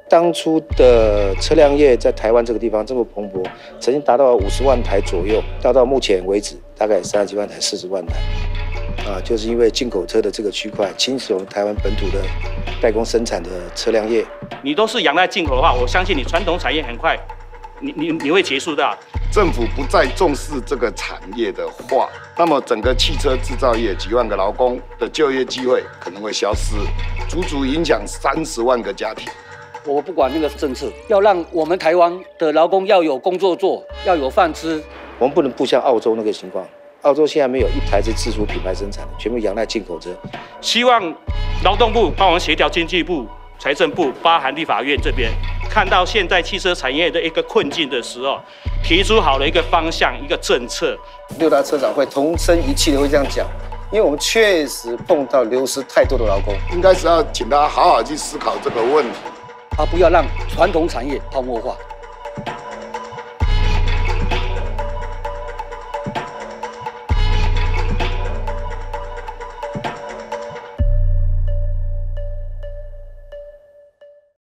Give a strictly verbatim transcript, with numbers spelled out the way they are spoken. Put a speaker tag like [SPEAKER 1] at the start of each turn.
[SPEAKER 1] 当初的车辆业在台湾这个地方这么蓬勃，曾经达到五十万台左右，到到目前为止大概三十几万台、四十万台。啊，就是因为进口车的这个区块侵蚀我们台湾本土的代工生产的车辆业。
[SPEAKER 2] 你都是仰赖进口的话，我相信你传统产业很快，你你你会结束的。
[SPEAKER 3] 政府不再重视这个产业的话，那么整个汽车制造业几万个劳工的就业机会可能会消失，足足影响三十万个家庭。
[SPEAKER 4] 我不管那个政策，要让我们台湾的劳工要有工作做，要有饭吃。
[SPEAKER 1] 我们不能不像澳洲那个情况。澳洲现在没有一台是自主品牌生产的，全部仰赖进口车。
[SPEAKER 2] 希望劳动部帮我们协调经济部、财政部，包含立法院这边，看到现在汽车产业的一个困境的时候，提出好的一个方向、一个政策。
[SPEAKER 5] 六大车长会同声一气的会这样讲，因为我们确实碰到流失太多的劳工，
[SPEAKER 3] 应该是要请大家好好去思考这个问题，
[SPEAKER 4] 啊，不要让传统产业泡沫化。